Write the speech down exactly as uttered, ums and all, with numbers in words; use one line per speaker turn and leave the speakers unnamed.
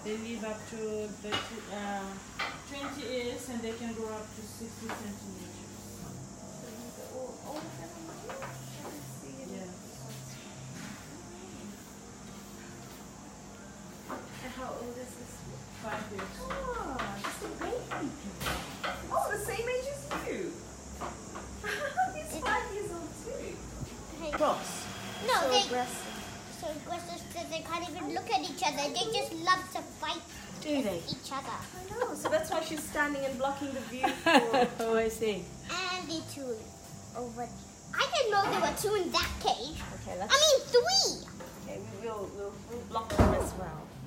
They live up to the uh, twenty years and they can grow up to sixty centimeters.
So these are all old animals.
Yes.
And how old is this one?
Five years.
Oh, just a baby. Oh, the same age as you. He's five years old too. Cross.
No,
so
they
aggressive.
so aggressive that they can't even look at each other. They just love to fight
Do they?
each other.
I know. So that's why she's standing and blocking the view. For...
Oh, I see.
And the two over. I didn't know there were two in that cage.
Okay, let's.
I mean three.
Okay, we will we'll, we'll block them as well.